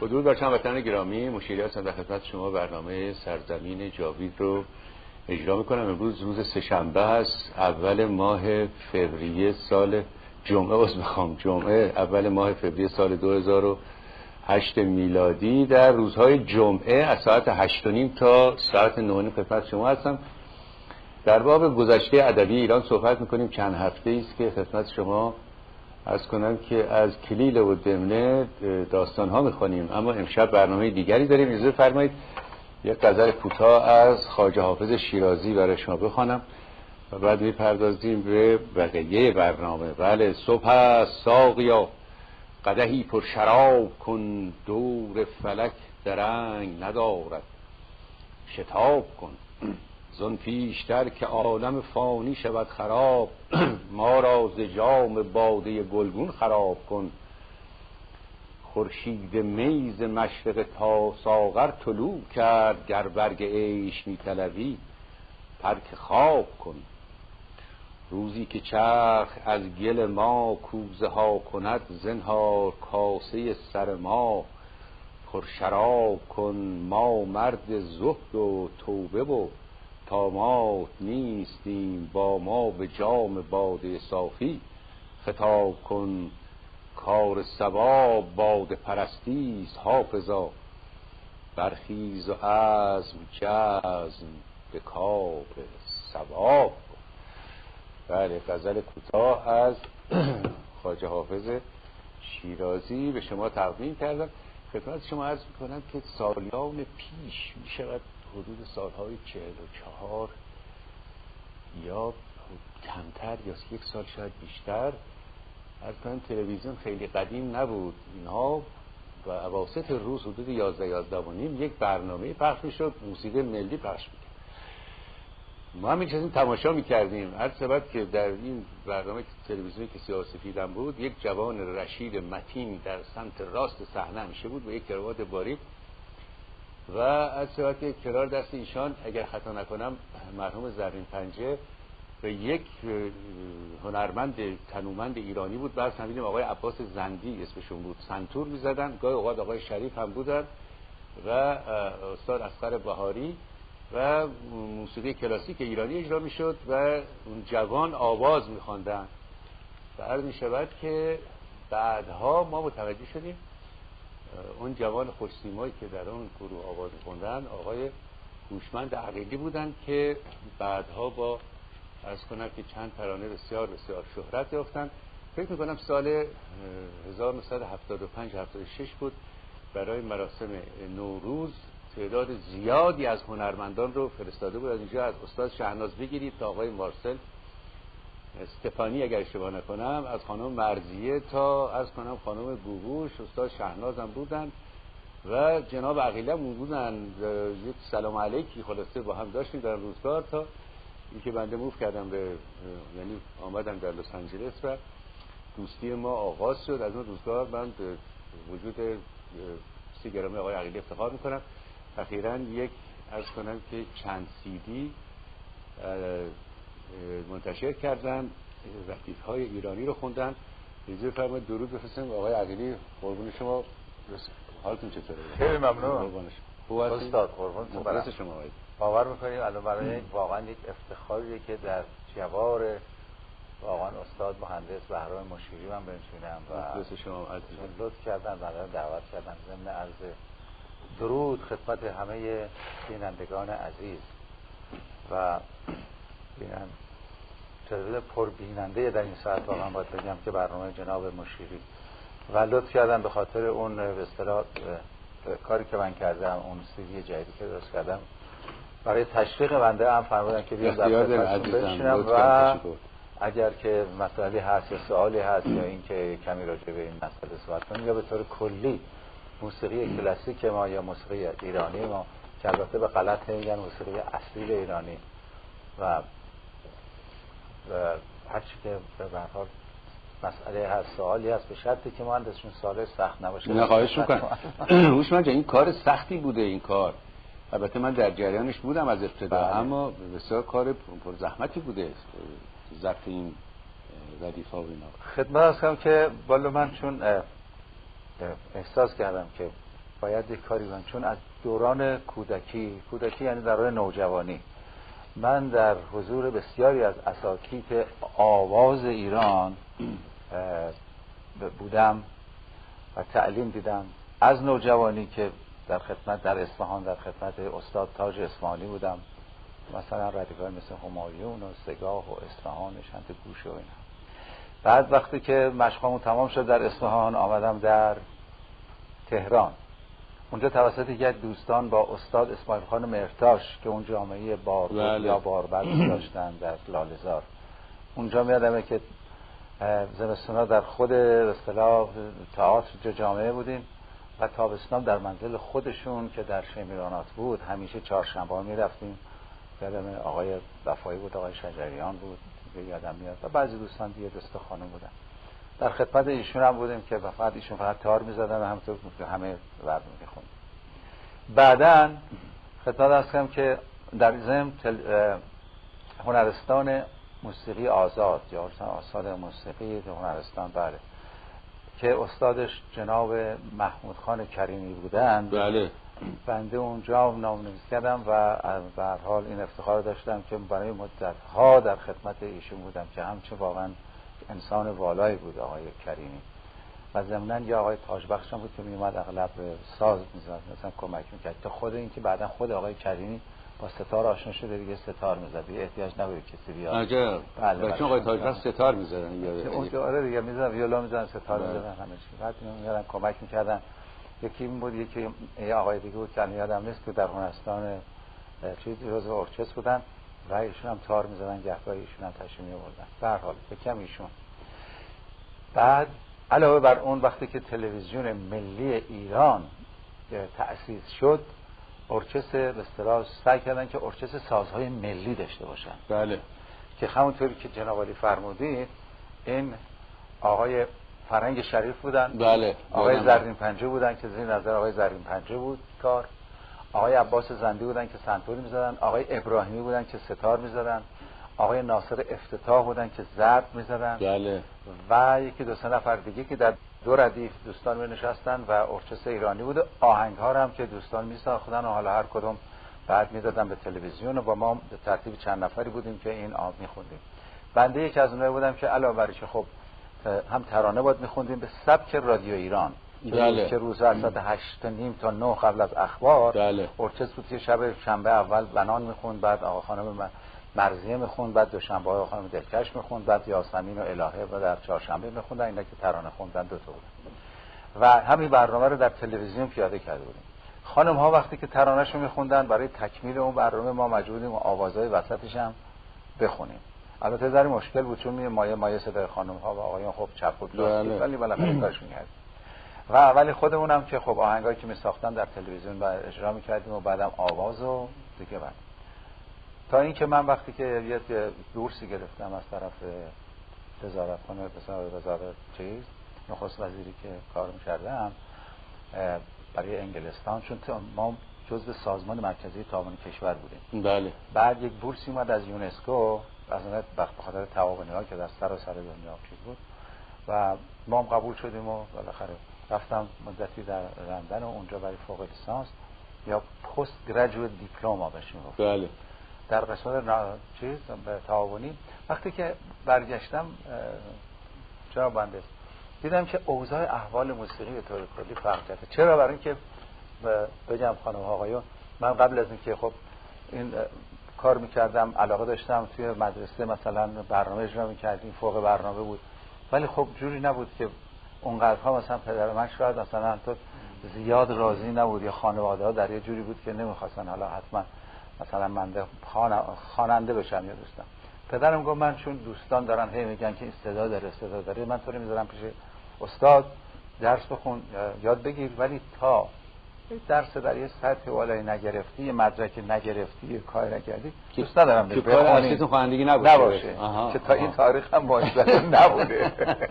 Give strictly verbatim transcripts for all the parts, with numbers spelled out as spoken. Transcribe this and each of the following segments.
درود بر هموطنان گرامی، مشیری هستم در خدمت شما. برنامه سرزمین جاوید رو اجرا میکنم. امروز روز سه‌شنبه هست، اول ماه فوریه سال جمعه از میخوام جمعه اول ماه فوریه سال دو هزار و هشت میلادی. در روزهای جمعه از ساعت هشت و نیم تا ساعت نه و نیم خدمت شما هستم. در باب گذشته ادبی ایران صحبت میکنیم. چند هفته است که خدمت شما عرض کنم که از کلیله و دمنه داستان ها میخوانیم، اما امشب برنامه دیگری داریم. اجازه فرمایید یک غزل کوتاه از خواجه حافظ شیرازی برای شما بخوانم و بعد میپردازیم به بقیه برنامه. بله، صبح است ساقیا قدحی پر شراب کن، دور فلک درنگ ندارد شتاب کن. زن پیشتر که عالم فانی شود خراب، ما را ز جام باده گلگون خراب کن. خورشید میز مشرق تا ساغر طلوع کرد، گر برگ عیش می طلبی ترک خواب کن. روزی که چرخ از گل ما کوزه ها کند، زنهار کاسه سر ما پر شراب کن. ما مرد زهد و توبه و طامات نیستیم، با ما به جام باده صافی خطاب کن. کار صبا باده پرستی است حافظا، برخیز و عزم جزم به کار صواب کن. بله، غزل کوتاه از خواجه حافظ شیرازی به شما تقدیم کردم. خدمت شما عرض میکنم که سالیان پیش میشود حدود سالهای چهل و چهار یا کمتر یا یک سال شاید بیشتر، از کنم تلویزیون خیلی قدیم نبود اینها، و اواسط روز حدود یازده یازده و نیم یک برنامه پخش میشد، موسیقی ملی پخش میکرد. ما هم این تماشا میکردیم. هر سبب که در این برنامه تلویزیونی که سیاه‌وسفیدم بود، یک جوان رشید متین در سمت راست صحنه میشه بود با یک کراوات باریک، و از سبب که کنار دست ایشان اگر خطا نکنم مرحوم زرین پنجه و یک هنرمند تنومند ایرانی بود. بعد فهمیدیم آقای عباس زندی اسمشون بود، سنتور میزدن. گاهی اوقات آقای شریف هم بودن و استاد اصغر بهاری، و موسیقی کلاسیک ایرانی اجرا میشد و اون جوان آواز میخواندن. و عرض میشود که بعدها ما متوجه شدیم اون جوان خوش‌سیمایی که در اون گروه آواز میخوندن آقای هوشمند عقیلی بودن که بعدها با عرض کنم که چند ترانه بسیار بسیار شهرت یافتن. فکر میکنم سال هزار و نهصد و هفتاد و پنج هفتاد و شش بود، برای مراسم نوروز تعداد زیادی از هنرمندان رو فرستاده بود از اینجا، از استاد شهناز بگیرید تا آقای مارسل استفانی اگر اشتباه نکنم، از خانم مرضیه تا از کنم خانم گوگوش، استاد شهناز هم بودن و جناب عقیله هم بودن. یک سلام علیکی خلاصه با هم داشتیم در روزگار، تا اینکه بنده موف کردم به یعنی آمدم در لس آنجلس و دوستی ما آغاز شد. از اون روزگار من به وجود سی گرامی آقای عقیلی افتخار میکنم. اخیراً یک عرض کنم که چند سی دی منتشر کردن، ردیف‌های ایرانی رو خوندن. اجازه فرمایید درود بفرستم آقای عقیلی. قربون شما، حالتون چطوره؟ خیلی ممنون. خوب هستید استاد؟ قربونتون برم. شما. باور می‌کنید الان برای واقعا یک افتخاریه که در جوار واقعا استاد مهندس بهرام مشیری من بنشینم و دوست شما عزیز لطف کردن و دعوت کردن ضمن عرض درود خدمت همه بینندگان عزیز و بینن تلویزیون پر بیننده در این ساعت. واقعا باید بگم که برنامه جناب مشیری و لطف کردن به خاطر اون به اصطلاح کاری که من کردم، اون سیدی جدیدی که درست کردم برای تشویق بنده هم فرمودن که بیام در خدمتتون بنشینم و اگر که مسئله هست یا سوالی هست یا اینکه کمی راجع به این مسئله صحبت کنیم، یا به طور کلی موسیقی کلاسیک ما یا موسیقی ایرانی ما که البته به غلط میگن موسیقی اصیل ایرانی و هر چی که به هر حال مسئله هست سوالی هست، به شرطی که مهندسشون سوال سخت نباشه. نه خواهش میکنم. هوشمند جان این کار سختی بوده. این کار البته من در جریانش بودم از ابتدا، اما بسیار کار پر زحمتی بوده ضبط این ردیف‌ها و اینا. خدمت هستم که والا من چون احساس کردم که باید یک کاری کنم، چون از دوران کودکی، کودکی یعنی در راه نوجوانی، من در حضور بسیاری از اساتید آواز ایران بودم و تعلیم دیدم. از نوجوانی که در خدمت در اصفهان در خدمت استاد تاج اصفهانی بودم، مثلا ردیفای مثل همایون و سگاه و اصفهان شنت گوشه و اینا. بعد وقتی که مشقامون تمام شد در اصفهان، آمدم در تهران. اونجا توسط یک دوستان با استاد اسماعیل خان مرتاش که اون جامعه بار یا باربد داشتن در لاله‌زار، اونجا میادمه که زمستونا در خود به اصطلاح تئاتر جامعه بودیم و تابستان در منزل خودشون که در شمیرانات بود همیشه چهارشنبه‌ها میرفتیم. یادم آقای وفایی بود، آقای شجریان بود، یادم میاد و بعضی دوستان دیگه دوست خانم بودن. در خدمت ایشون هم بودیم که فقط ایشون فقط تار می‌زدن و همونطور که همه ورد می‌خوندن. بعداً خدمت هستم که در ضمن هنرستان موسیقی آزاد یا آزاد موسیقی هنرستان، بله، که استادش جناب محمود خان کریمی بودن، بله، بنده اونجا نام‌نویسی کردم و به هر حال این افتخار داشتم که برای مدت‌ها در خدمت ایشون بودم که همچه واقعا انسان والایی بود آقای کریمی. و ضمناً یا آقای تاجبخش هم بود که میومد اغلب ساز میزد، مثلا کمک میکرد. تا خود این که بعدا خود آقای کریمی با ستار آشنا شده دیگه ستار میزد، دیگه احتیاج نبود کسی بیاد. عجب. بله، چون آقای تاجبخش ستار میزدن یا اون که آره دیگه میزدن، ویولا میزدن، ستار میزدن، همه چی. بعد میادن کمک میکردن. یکی این بود، یکی یه آقای دیگه بود که یادم نیست که در هنرستان چیزی روز ارکستر بودن و ایشون هم تار میزدن، گهگاهی ایشون هم تشریف می‌آوردن. به هر حال یکم ایشون. بعد علاوه بر اون وقتی که تلویزیون ملی ایران تأسیس شد، ارکستر به اصطلاح سعی کردن که ارکستر سازهای ملی داشته باشن. بله، که همونطوری که جناب علی فرمودید، این آقای فرنگ شریف بودن، بله، آقای زرین پنجه بودن که زیر نظر آقای زرین پنجه بود کار، آقای عباس زندی بودن که سنتور می‌زدن، آقای ابراهیمی بودن که ستار می‌زدن، آقای ناصر افتتاح بودن که ضرب می‌زدن، بله، و یکی دو سه نفر دیگه که در دو ردیف دوستان می نشستن و ارکستر ایرانی بود. آهنگ‌ها هم که دوستان می‌ساختن و حالا هر کدوم بعد می‌دادن به تلویزیون و ما به ترتیب چند نفری بودیم که این آب می‌خوندیم. بنده یکی از اونها بودم که علاوه بر اینکه خب هم ترانه بود می‌خوندیم به سبک رادیو ایران، بله، که روز ساعت هشت و نیم تا نه قبل از اخبار، بله، ارکستر بود که شب شنبه اول بنان می‌خوند، بعد آقا خانم مرضیه میخوند، بعد دوشنبه های خانم دلکش میخوند، بعد یاسمین و الهه و در چهارشنبه میخوندن. اینا که ترانه خوندن دو تا بودن و همین برنامه رو در تلویزیون پیاده کرده بودیم. خانم ها وقتی که ترانه‌شو میخوندن، برای تکمیل اون برنامه ما مجبور بودیم آوازهای وسطش هم بخونیم. البته در مشکل بود چون می مایه مایه صدای خانم ها و آقایان خب چپ و راست بود، ولی بالاخره کارش می‌کرد. و ولی خودمونم که خب آهنگایی که میساختن در تلویزیون بعد اجرا می‌کردیم و بعدم آواز و دیگه بعد تا اینکه من وقتی که یه بورسی گرفتم از طرف وزارتخانه وزارت چیز نخست وزیری که کار می‌کردم برای انگلستان، چون ما جزو سازمان مرکزی تعاون کشور بودیم. بله. بعد یک بورسی اومد از یونسکو از اون وقت به خاطر تعاونی‌ها که در سراسر دنیا چیز بود و ما هم قبول شدیم و بالاخره رفتم مدتی در لندن و اونجا برای فوق لیسانس یا پست گریجویت دیپلم بهش میگفت. بله. در قسمت چیز تعاونی وقتی که برگشتم چرا بنده دیدم که اوضاع احوال موسیقی به طور کلی فرق کرده. چرا؟ برای اینکه بگم خانم ها آقایون، من قبل از اینکه خب این کار میکردم علاقه داشتم توی مدرسه مثلا برنامه اجرا میکردیم، فوق برنامه بود، ولی خب جوری نبود که اونقدرها مثلا پدر من شاید مثلا تو زیاد راضی نبود یا خانواده ها در یه جوری بود که نمیخواستن حالا حتما مثلا من خواننده بشم یا دوستم. پدرم گفت من چون دوستان دارن هی میگن که استعداد داره استعداد داره، من تو رو میذارم پیش استاد درس بخون یاد بگیر، ولی تا درس در یه سطح والای نگرفتی، یه مدرک نگرفتی، یه کار نکردی، دوست ندارم که کار اصلیتون خوانندگی نباشه, نباشه. آها. که تا این تاریخ هم باشه نبوده.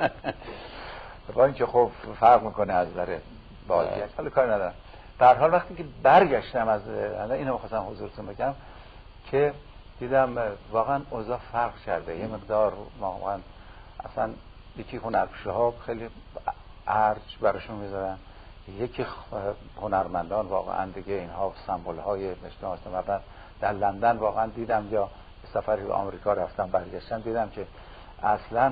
با اینکه خب فرق میکنه از نظر بازیش، حالا کار ندارم. در حال وقتی که برگشتم از اینو می‌خواستم حضورتون بگم که دیدم واقعا اوضاع فرق کرده، یه مقدار واقعا اصلا یکی هنرپیشه ها خیلی ارج براشون میذارن، یکی هنرمندان واقعا دیگه اینها سمبل های مجتمع و بعد در لندن واقعا دیدم یا سفری به آمریکا رفتم برگشتم دیدم که اصلا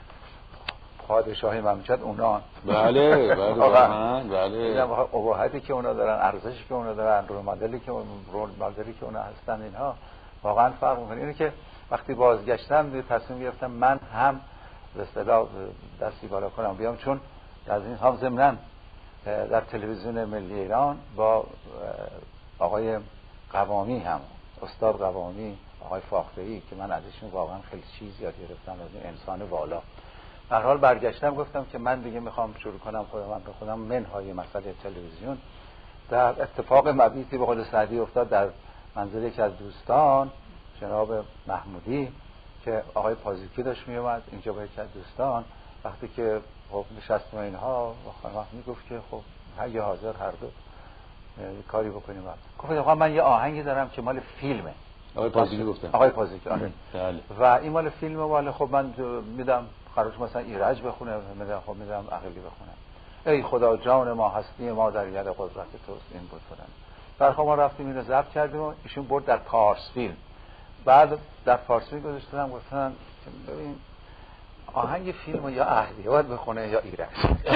پادشاهی مملکت اونا بله بله واقعا بله دیدم ابهتی که اونا دارن، ارزشی که اونا دارن، رول مدلی که رول مدلی که اونا هستن، اینها واقعا فرق میکنه. اینه که وقتی بازگشتم تصمیم گرفتم من هم به اصطلاح دستی بالا کنم بیام، چون از این هم ضمناً در تلویزیون ملی ایران با آقای قوامی هم استاد قوامی آقای فاخته‌ای که من ازشون واقعا خیلی چیز یاد گرفتم، از این انسان والا. در حال برگشتم گفتم که من دیگه میخوام شروع کنم خودم به خودم منهای مسئله تلویزیون. در اتفاق مبیتی به قول سعدی افتاد در منزل یکی از دوستان جناب محمودی که آقای پازیکی داشت میومد اینجا با یکی از دوستان. وقتی که خب نشستم اینها خانم میگفت که خب هر حاضر هر دو کاری بکنیم. گفت آقا من یه آهنگی دارم که مال فیلمه. آقای پازیکی گفتن. آقای پازیکی آره. بله. و این مال فیلمه ولی خب من میدم خراج مثلا ایرج بخونه، میدم خب میدم عقیلی بخونه. ای خدا جان ما هستی ما در ید قدرت توست. این بود فلان. بعد خب ما رفتیم اینو ضبط کردیم و ایشون برد در پارس فیلم. بعد در فارسی گذاشتم گفتن ببین آهنگ فیلمو یا اهلیوات بخونه یا ایرج.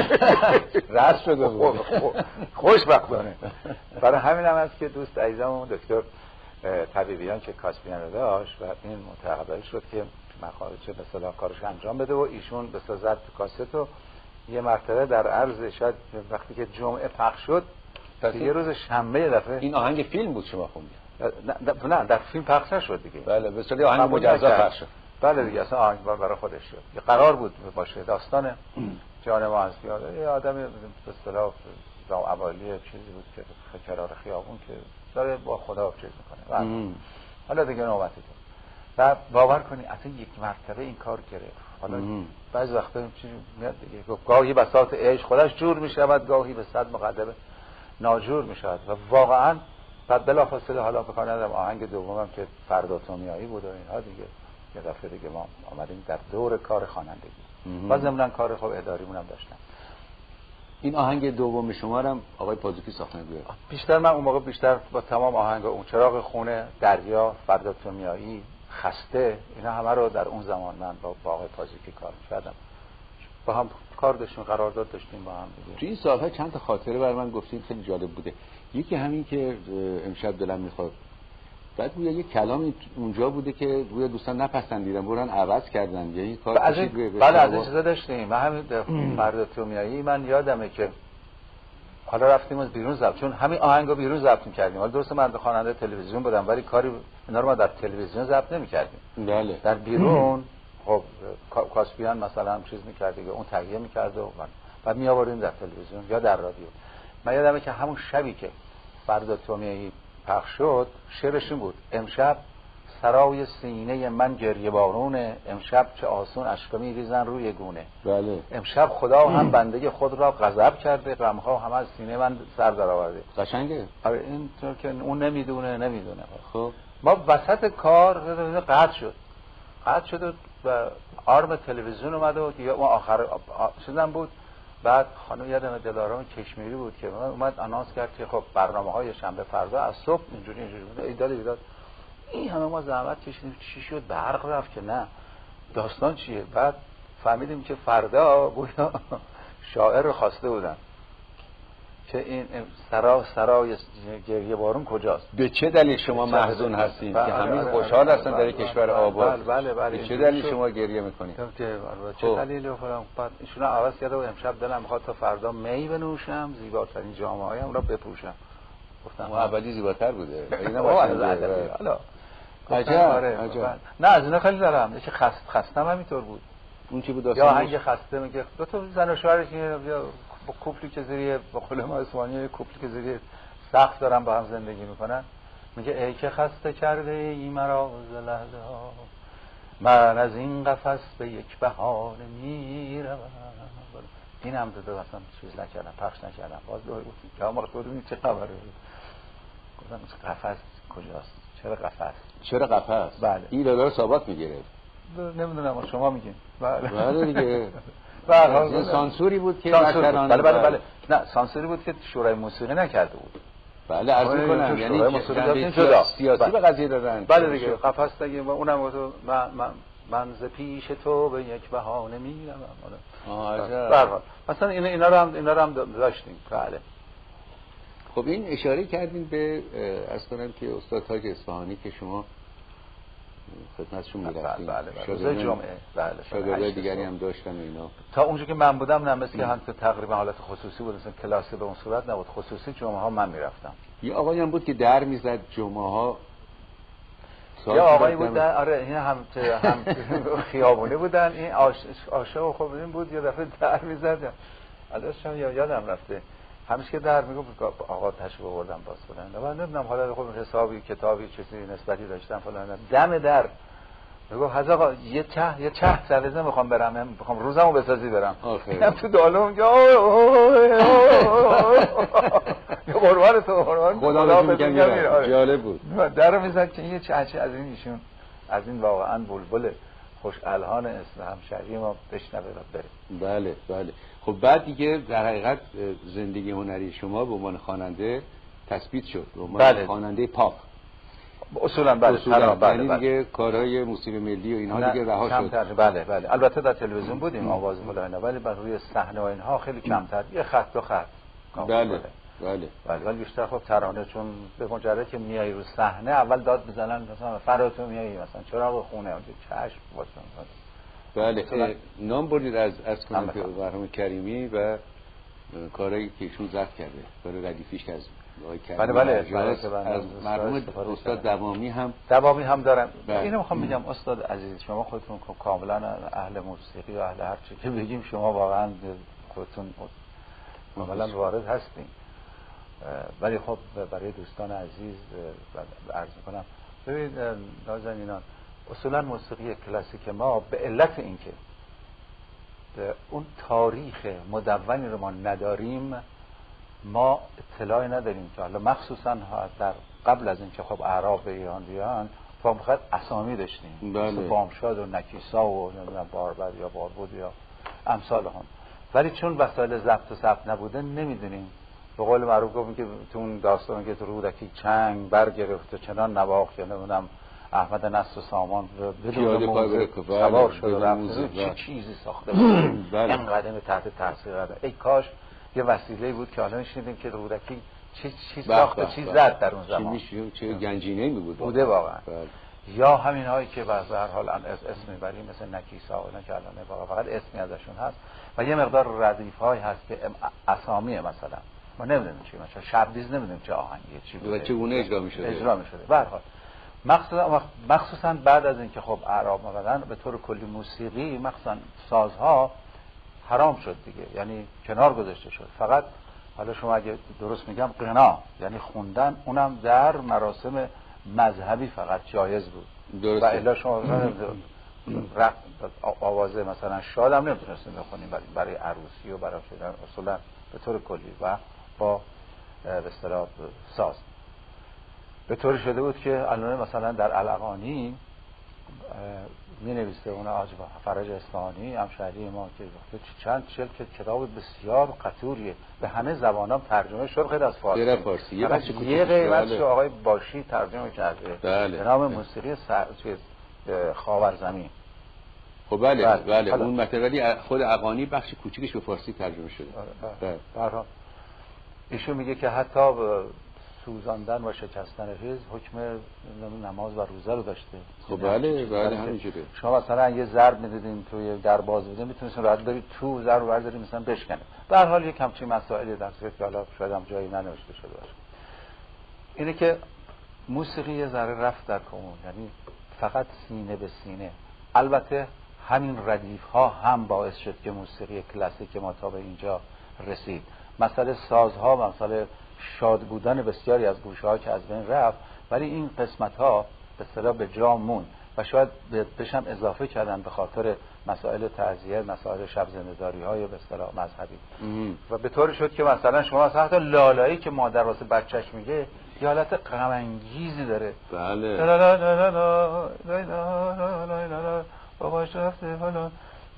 رأس شده بود. خوشبختانه. برای همین هم هست که دوست عزیزم دکتر طبیبیان که کاسبیان رو داشت و این متقبل شد که مخارج به اصطلاح کارش انجام بده و ایشون به صورت کاست رو یه مرتبه در عرض شاید وقتی که جمعه پخش شد یه روز شنبه دفعه این آهنگ فیلم بود شما خوندید؟ نه نه در فیلم پخش نشد دیگه. بله به اصطلاح آهنگ مجزا پخش شد. بله دیگه اصلا آهنگ برای خودش شد. یه قرار بود باشه داستان جان ما هست. یه آدم به اصطلاح با اوالی چیزی بود که کنار خیابون که داره با خدا چیز میکنه. حالا دیگه نوبتی تو. و باور کنی اصلا یک مرتبه این کار گرفت. حالا بعضی وقتا چیزی میاد دیگه گاهی بساط عشق خودش جور میشود، گاهی به صد مقدمه ناجور میشود و واقعا بعد بلافاصله حالا بخوام ندارم آهنگ دومم که فردا تومیایی بود و اینها دیگه یه دفعه دیگه ما آمدیم در دور کار خوانندگی و ضمن کار خوب اداریمون هم داشتم. این آهنگ دوم شما رو آقای پازیکی ساختن بود. بیشتر من اون موقع بیشتر با تمام آهنگ اون چراغ خونه، دریا، فردا تومیایی، خسته، اینا همه رو در اون زمان من با, با آقای پازیکی کار کردم. با هم کار داشتیم، قرارداد داشتیم با هم دیگه. تو این سال‌ها چند تا خاطره برای من گفتید خیلی جالب بوده. یکی همین که امشب دلم میخواد. بعد گویا یه کلامی اونجا بوده که گویا دوستان نپسندیدن، برن عوض کردن. یعنی کار از این بله از این چیزا داشتیم. من همین فردا تومیایی من یادمه که حالا رفتیم از بیرون ضبط، چون همین آهنگو بیرون ضبط می‌کردیم. حالا درسته من خواننده تلویزیون بودم ولی کاری اینا رو ما در تلویزیون ضبط نمی‌کردیم. بله. در بیرون خب کاسبیان مثلا چیز می‌کرد دیگه، اون تهیه می‌کرد و بعد می‌آوردیم در تلویزیون یا در رادیو. من یادمه که همون شبی که فردا تومیایی پخش شد شعرش این بود: امشب سرای سینه من گریه بارونه، امشب چه آسون اشک می‌ریزن روی گونه. بله. امشب خدا هم بنده خود را غضب کرده، غم‌ها همه از سینه من سر درآورده. قشنگه. آره این طور که اون نمیدونه نمیدونه. خب ما وسط کار قطع شد. قطع شد و آرم تلویزیون اومد و دیگه اون آخر چیزام بود. بعد خانم یادم دلارام کشمیری بود که اومد آنانس کرد که خب برنامه‌های شنبه فردا از صبح اینجوری اینجوری بود. ایداد ایداد این همه ما زحمت کشیدیم چی شد؟ برق رفت که نه داستان چیه؟ بعد فهمیدیم که فردا گویا شاعر رو خواسته بودن که این سرا سرای گریه بارون کجاست. به چه دلیل شما محزون هستین که همین خوشحال هستن در کشور آباد؟ بله بله به چه دلیل شما گریه میکنید؟ چه دلیلی فلان؟ بعد ایشون عوض کرده و امشب دلم میخواد تا فردا می بنوشم، زیباترین جامه‌هایم را بپوشم. گفتم اون اولی زیباتر بوده. حالا عجب عجب. نه از اینا خیلی دارم. یکی خست خستم همینطور بود. اون چی بود داستان؟ یا آهنگ خسته میگه دو تا زن و شوهر که با کوپلی که زیری با خلما اسمانی کوپلی که زیری سقف دارن با هم زندگی میکنن، میگه ای که خسته کرده ای مرا ز لحظه ها، من از این قفس به یک بهانه میروم. این هم داده اصلا چیز نکردم، پخش نکردم. باز دوی بود که ما خودمون چه خبره. گفتم قفس کجاست؟ چرا قفس؟ چرا قفس؟ بله. این دلار ثابت میگیره. نمیدونم شما میگین. بله. بله دیگه. به هر حال سانسوری بود که بله بله بله نه سانسوری بود که شورای موسیقی نکرده بود. بله عرض می‌کنم یعنی موسیقی جدا سیاسی به قضیه دادن. بله دیگه قفس دیگه و اونم من من من ز پیش تو به یک بهانه میرم. آها به هر حال مثلا اینا اینا رو هم اینا رو هم داشتیم. بله خب این اشاره کردین به عرض کنم که استاد تاج اصفهانی که شما خدمتشون می‌رفتین. بله بله روز جمعه بله شاگردای دیگری هم داشتن و اینا. تا اونجا که من بودم نه مثل که هم تقریبا حالت خصوصی بود، مثلا کلاسی به اون صورت نبود، خصوصی جمعه ها من میرفتم. یه آقایی هم بود که در میزد جمعه ها. یه آقایی بود در آره این هم هم خیابونی بودن، این عاشق خب این بود یه دفعه در میزد. الانشم یادم رفته. همیشه که در میگفت آقا تشریف آوردم باز فلان. من نمیدونم حالا خب حسابی کتابی چیزی نسبتی داشتم فلان. دم در میگفت حاج آقا یه چه یه چه سرزه میخوام برم، میخوام روزمو بسازی برم. میگم تو دالم یا یا قربان تو قربان خدا بهتون میگم جالب بود. در میزد که یه چه از این ایشون از این واقعا بلبل خوش الهان اسم همشهری ما بشنوه و بره. بله بله. خب بعد دیگه در حقیقت زندگی هنری شما به عنوان خواننده تثبیت شد، به عنوان بله. خواننده پاپ. اصولا بله اصولا بله یعنی دیگه کارهای موسیقی ملی و اینها دیگه رها شد. بله بله البته در تلویزیون بودیم آواز فلان ولی بر روی صحنه و اینها خیلی کمتر، یه خط دو خط. بله بله بله ولی بیشتر خب ترانه، چون به مجرد که میای رو صحنه اول داد بزنن مثلا فراتو میای مثلا چراغ خونه اونجا چشم واسه. بله نام بردید از از کنم که برنامه کریمی و کارهایی که ایشون ضبط کرده، کار ردیفیش از بله بله از مرحوم استاد دوامی هم دوامی هم دارن. اینو میخوام بگم استاد عزیز شما خودتون کاملا اهل موسیقی و اهل هر چی که بگیم شما واقعا خودتون کاملا وارد هستین، ولی خب برای دوستان عزیز عرض میکنم ببینید نازنینان اصولا موسیقی کلاسیک ما به علت اینکه اون تاریخ مدونی رو ما نداریم، ما اطلاعی نداریم که حالا مخصوصا در قبل از اینکه خب اعراب به ایران بیان فقط اسامی داشتیم بله. مثل بامشاد و نکیسا و نمیدونم باربر یا باربود یا امثال هم، ولی چون وسایل ضبط و ثبت نبوده نمیدونیم. به قول معروف گفتیم که تو اون داستان که تو رودکی چنگ برگرفت و چنان نواخت یا نمیدونم احمد نصر و سامان بدون موزه سوار شد و رفت چه چیزی ساخته بود اینقدر تحت تاثیر قرار. ای کاش یه وسیله بود که حالا میشنیدیم که رودکی چه چیز ساخته چیز زد در اون زمان چه چه گنجینه‌ای بود بوده واقعا. یا همین هایی که به هر حال از اسم میبریم مثل نکیسا و اینا که الان فقط اسمی ازشون هست و یه مقدار ردیف های هست که اسامیه، مثلا ما نمیدونیم چی، مثلا شبدیز نمیدونیم چه آهنگیه چی بوده و چگونه اجرا میشده اجرا میشده به هر حال مخصوصا مخصوصا بعد از اینکه خب اعراب اومدن به طور کلی موسیقی مخصوصا سازها حرام شد دیگه، یعنی کنار گذاشته شد. فقط حالا شما اگه درست میگم غنا یعنی خوندن، اونم در مراسم مذهبی فقط جایز بود درسته. و الا شما رقص آوازه مثلا شاد هم نمیتونستیم بخونیم برای برای عروسی و برای شدن اصولا به طور کلی و با به اصطلاح ساز به طوری شده بود که الان مثلا در الاغانی می نویسه اون آج فرج اصفهانی همشهری ما که چند چل کتاب بسیار قطوریه به همه زبانام ترجمه شد غیر از فارسی. غیر فارسی یه بخش یه قیمتش آقای باشی ترجمه کرده بله. به نام موسیقی خاورزمین. خب بله بله, بله. اون متن خود اغانی بخش کوچیکش به فارسی ترجمه شده. بله. برها ایشون میگه که حتی سوزاندن و شکستن ریز حکم نماز و روزه رو داشته. خب بله بله همینجوره. شما مثلا یه ضرب میدیدین توی در باز بودین میتونید راحت برید تو ضرب رو بردارید مثلا بشکنید. به هر حال یک همچین مسائلی در صورت که حالا شاید هم جایی ننوشته شده باشه. اینه که موسیقی یه ذره رفت در کمون، یعنی فقط سینه به سینه. البته همین ردیف ها هم باعث شد که موسیقی کلاسیک ما تا به اینجا رسید. مسئله سازها و مسئله شاد بودن بسیاری از گوشه ها که از بین رفت، ولی این قسمت ها به اصطلاح به جا مون و شاید بهشم اضافه کردن به خاطر مسائل تعزیه، مسائل شب زنده‌داری های به اصطلاح مذهبی و به طوری شد که مثلا شما مثلا حتی لالایی که مادر واسه بچه‌ش میگه یه حالت غم انگیزی داره. بله لا لا لا لا لا لا لا لا لا باباش رفته فلان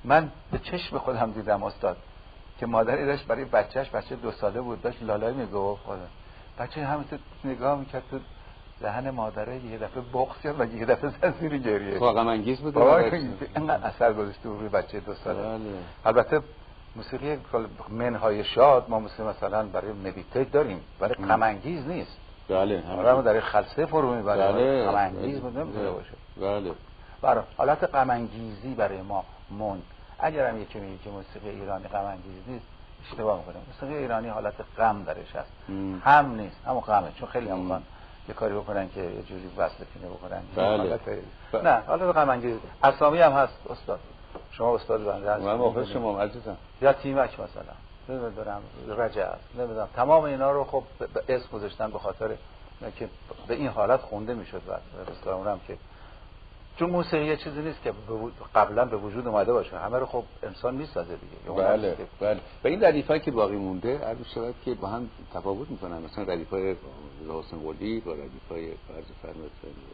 من به چشم خودم دیدم استاد که مادری داشت برای بچهش، بچه دو ساله بود، داشت لالایی میگفت، بچه همینطور نگاه میکرد تو دهن مادره، یه دفعه بغض کرد و یه دفعه زد زیر گریه. واقعا انگیز بود. اینقدر اثر گذاشته روی بچه دو ساله. بله. البته موسیقی منهای شاد ما موسیقی مثلا برای مدیتیت داریم ولی غم انگیز نیست. بله. آدمو در خلسه فرو میبره. بله. غم انگیز بود نمیتونه باشه. بله. برای حالت غم انگیزی برای ما مون. اگر هم یکی میگه که موسیقی ایرانی غم انگیز نیست اشتباه میکنه. موسیقی ایرانی حالت غم درش هست. ام. هم نیست، همون غمه، چون خیلی هم میخوان یه کاری بکنن که یه جوری وصل پینه بکنن. بله. حالت... ب... نه حالت غم انگیز. اسامی هم هست استاد. شما استاد بنده هستید. من موافق شما عزیزم. یا تیمک مثلا نمیدونم رجب نمیدونم تمام اینا رو خب به اسم گذاشتن به خاطر که به این حالت خونده میشد و اصلا اونم که چون موسیقی یه چیزی نیست که قبلا به وجود اومده باشه، همه رو خب انسان میسازه دیگه. بله بله. و این ردیفایی که باقی مونده عرض شود که با هم تفاوت میکنن، مثلا ردیفای حسین قلی با ردیفای فرض فرمایید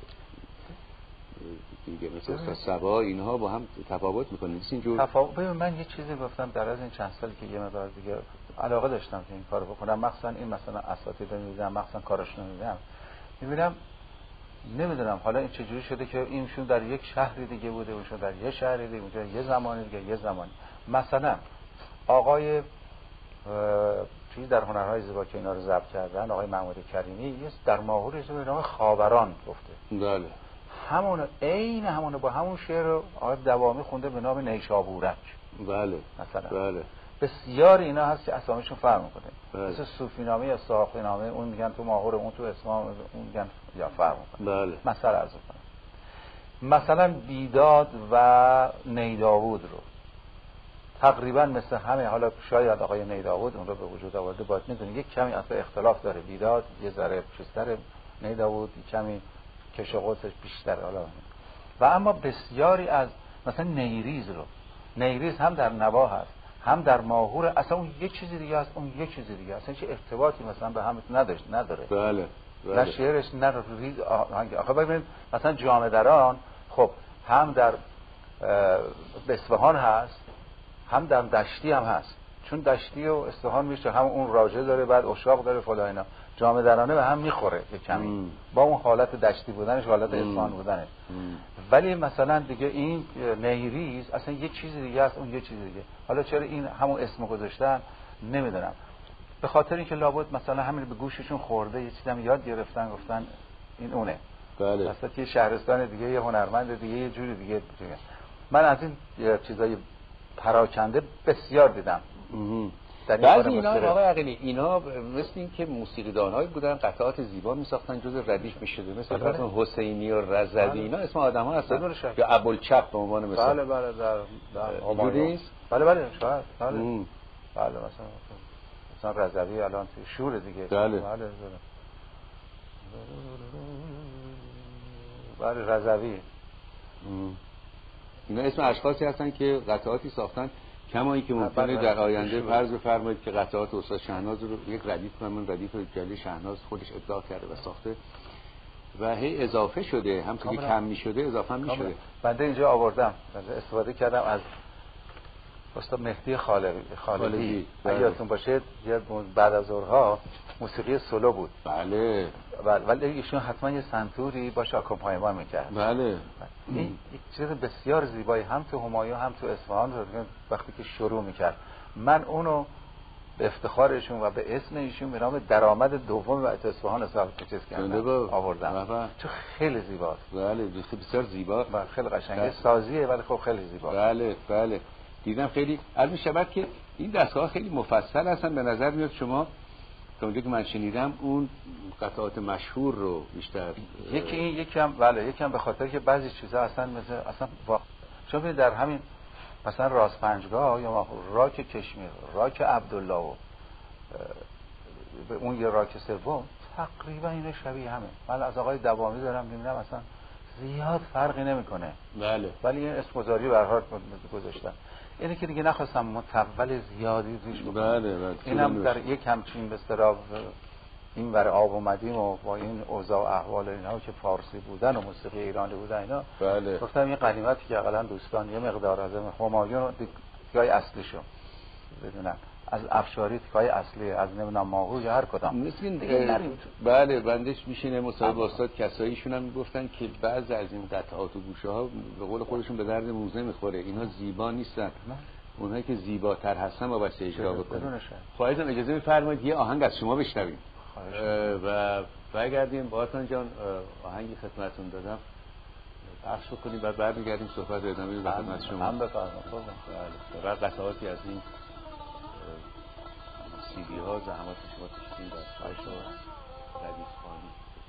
دیگه مثلا استاد صبا، اینها با هم تفاوت میکنه. نیست اینجور تفاوت. ببین من یه چیزی گفتم در از این چند سالی که یه مقدار دیگه علاقه داشتم که این کارو بکنم، مخصوصا این مثلا اساتید رو می‌دیدم، مخصوصا کاراشون رو می‌دیدم، می‌بینم نمیدونم حالا این چجوری شده که اینشون در یک شهری دیگه بوده، اونشون در یه شهری دیگه، اونجا یه زمانی دیگه یه زمانی. مثلا آقای چیز در هنرهای زیبا که اینا رو ضبط کردن، آقای محمود کریمی، یه در ماهور به نام خاوران گفته. بله. همون عین همون با همون شعر رو آقای دوامی خونده به نام نیشابورک. بله. مثلا. بله. بسیار اینا هست که اسامیشون فرق میکنه. بله. مثل صوفی نامه یا ساقی نامه، اون میگن تو ماهور، اون تو اسمام، اون میگن یا فرق میکنه. بله. مثلا عرض کنم مثلا بیداد و نیداود رو تقریبا مثل همه، حالا شاید آقای نیداود اون رو به وجود آورده باید میدونید یک کمی اصلا اختلاف داره، بیداد یه ذره چیزتره، نیداود کمی کش و قوسش بیشتره. حالا و اما بسیاری از مثلا نیریز رو، نیریز هم در نوا هست هم در ماهور، اصلا اون یک چیزی دیگه است، اون یک چیزی دیگه است، هیچ ارتباطی مثلا به هم نداشت نداره. بله. بله. نه شعرش نه ریز آهنگ. آخه ببینید مثلا جامه دران خب هم در اصفهان هست هم در دشتی هم هست، چون دشتی و اصفهان میشه هم اون راجع داره، بعد اشاق داره فلان اینا، جامه درانه به هم میخوره یک کمی با اون حالت دشتی بودنش، حالت اصفهان بودنش. ولی مثلا دیگه این نیریز اصلا یه چیز دیگه است، اون یه چیز دیگه. حالا چرا این همون اسم گذاشتن نمیدونم، به خاطر اینکه لابد مثلا همین به گوششون خورده، یه چیزی هم یاد گرفتن گفتن این اونه. بله. مثلا که شهرستان دیگه یه هنرمند دیگه یه جوری دیگه دیگه. من از این چیزای پراکنده بسیار دیدم. در این بعضی اینا آقای عقیلی اینا مثل این که موسیقیدان‌هایی بودن قطعات زیبا می‌ساختن جزء ردیف می‌شده، مثل مثلا حسینی و رضوی، اینا اسم آدم‌ها هستن یا ابوالچپ به عنوان مثال. بله بله در همایون. بله بله شاید بله. ام. بله مثلا مثلا رضوی الان تو شور دیگه. بله. بله بله رضوی. اینا اسم اشخاصی هستن که قطعاتی ساختن، کما اینکه ممکنه در آینده فرض بفرمایید که قطعات استاد شهناز رو یک ردیف کنن، ردیف جلی شهناز خودش ابداع کرده و ساخته و هی اضافه شده، همونطور که کم می‌شده اضافه می‌شده. بنده اینجا آوردم، بنده استفاده کردم از استاد مهدی خالقی خالقی اگه یادتون باشه بعد از ظهرها موسیقی سولو بود. بله. ولی ایشون حتما یه سنتوری باشه آکومپانیمان میکرد. بله. این یک چیز بسیار زیبایی هم تو همایون هم تو اصفهان وقتی که شروع میکرد، من اونو به افتخارشون و به اسم ایشون به نام درآمد دوم و اصفهان حساب چیز کردم آوردم، چون خیلی زیباست. بله بسیار زیبا و خیلی قشنگه، سازیه ولی خب خیلی زیباست. بله بله دیدم خیلی علمی شبت که این دستگاه خیلی مفصل هستن. به نظر میاد شما تا اونجا که من شنیدم اون قطعات مشهور رو بیشتر یکی این یکی هم بله یکی هم به خاطر که بعضی چیزا اصلا مثل اصلا وا... شما در همین مثلا راست پنجگاه یا راک کشمیر، راک عبدالله و به اون یه راک سوم تقریبا اینا شبیه همه. من از آقای دوامی دارم میبینم اصلا زیاد فرقی نمیکنه. بله. ولی این اسم گذاری به هر حال گذاشتن. اینه که دیگه نخواستم متول زیادی روش بکنم. بله بله. اینم در یک همچین به اصطلاح این ور آب اومدیم و با این اوضاع احوال اینا که فارسی بودن و موسیقی ایرانی بودن اینا، بله گفتم این قدیمتی که اقلا دوستان یه مقدار از همایون تیکای اصلیشو بدونن، از افشاری تیکای اصلی، از نمیدونم ماهور یا هر کدام مثل بله بندش میشینه مصاحبه با استاد کساییشون هم میگفتن که بعضی از این قطعات و گوشه ها به قول خودشون به درد موزه میخوره، اینا زیبا نیستن، اونهایی که زیباتر هستن با بس اجرا بکنن. خواهیدم اجازه میفرمایید یه آهنگ از شما بشنویم و برگردیم. باهاتون جان آهنگی خدمتتون دادم پخش بکنیم و برمیگردیم صحبت رو ادامه بدیم خدمت شما. هم بفرمایید. و قطعاتی از این سی دی ها زحمات شما کشیدین در خواهش و ردیف خانی.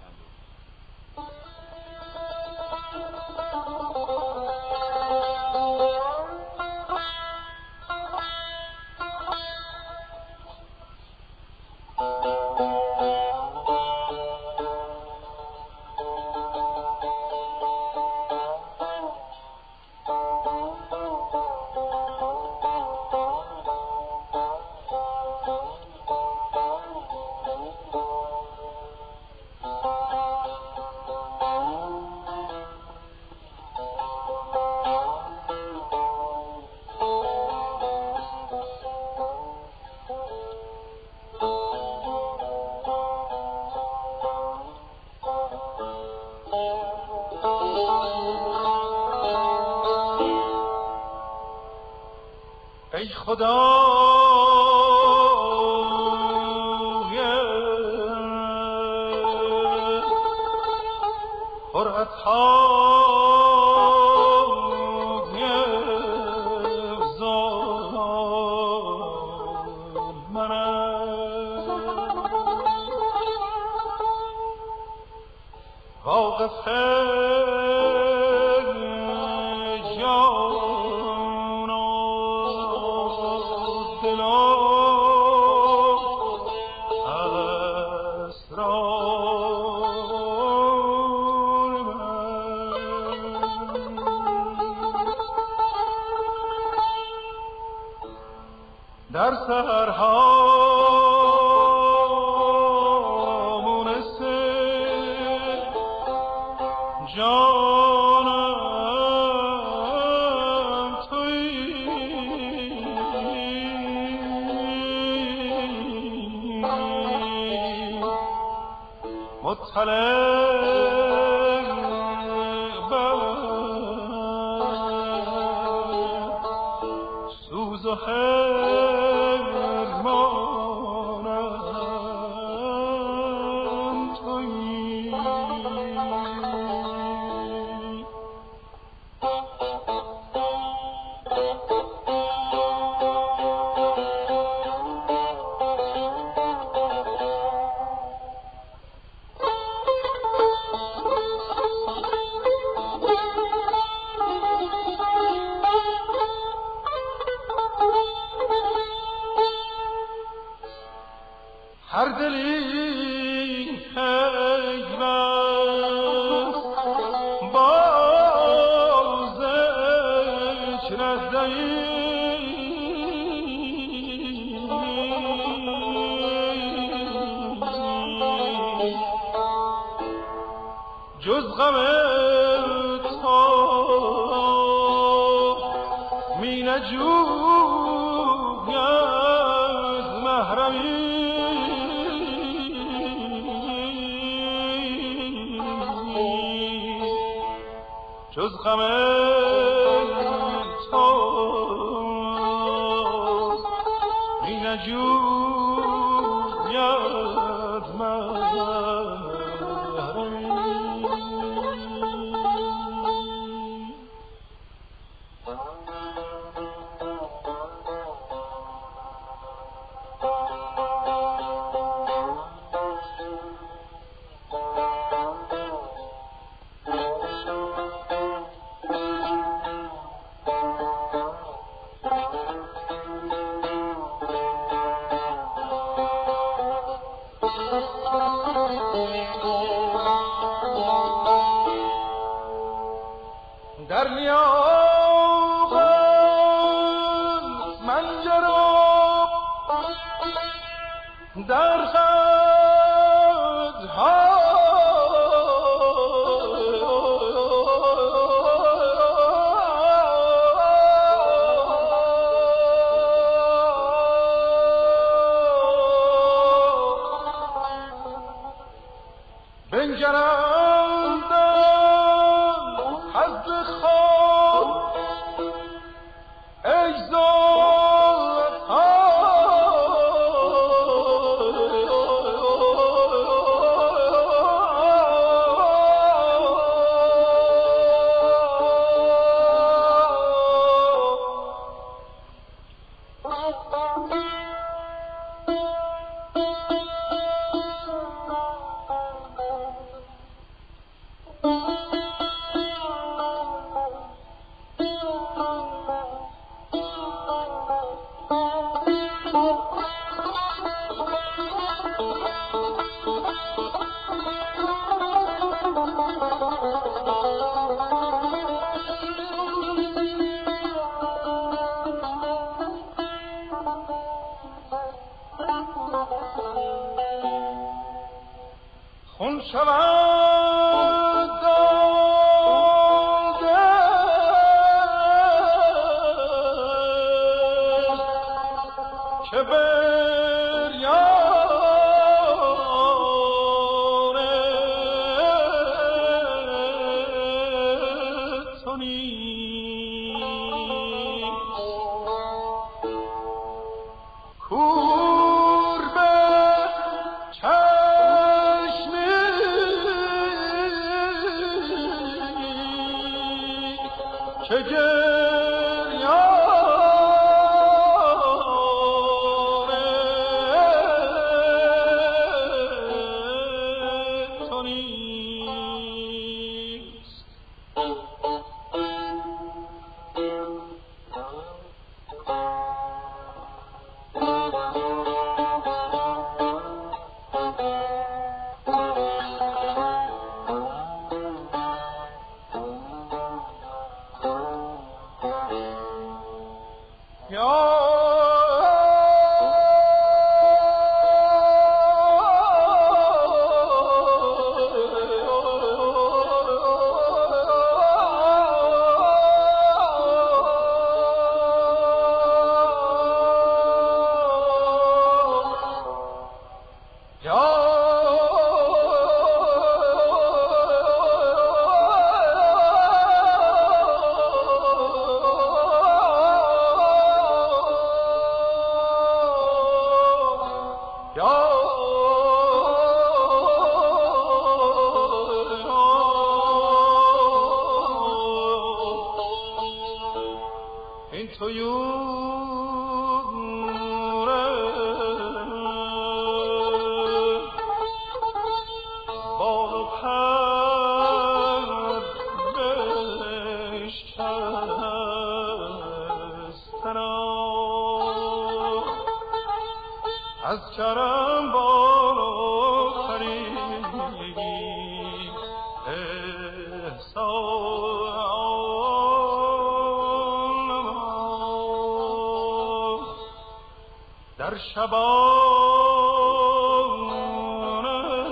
ای خدا در سرها مونسه جانم تویی مطلع بر سوز و هر دلی حیوان با ذکر ازدهی جز غم تو می نجوید محرمی جز غم تو می نجوید محرمی. در نیابان منجر و در خانه عدل خواب ای خون شود داده که بر یار تو نیست کور به چشم که گریان تو نیست این طیوره بال و پر بشکستنا از کرم بالاترین احسان در شبان